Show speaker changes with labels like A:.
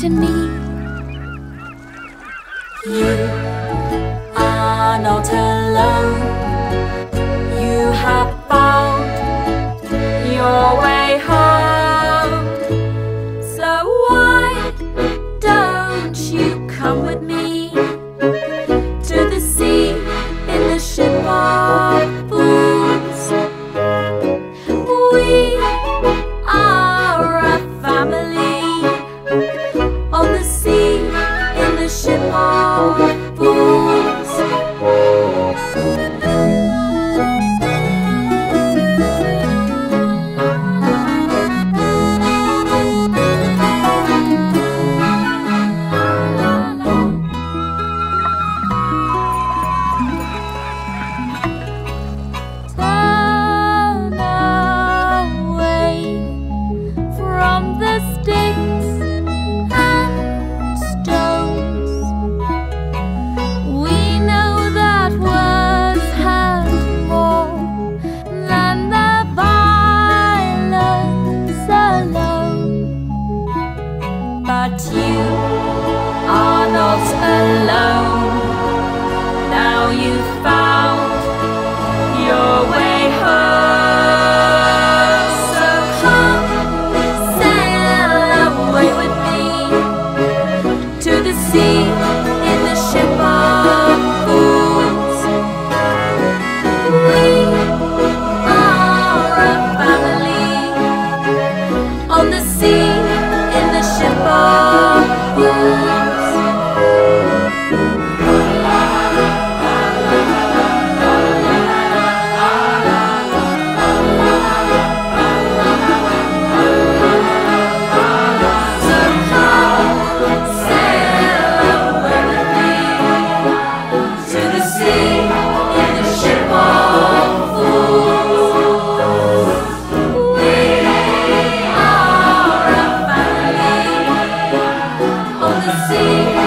A: agony. You are not alone. You have found your way home. So why don't you come with me to the sea in the ship of fools? We are a family on the sea in the ship of fools. But you are not alone. Now you've found your way home. So come sail away with me to the sea in the ship of fools. We are a family on the sea in the ship of fools. So come sail away with me to the sea in the ship of fools. We are a family on the sea.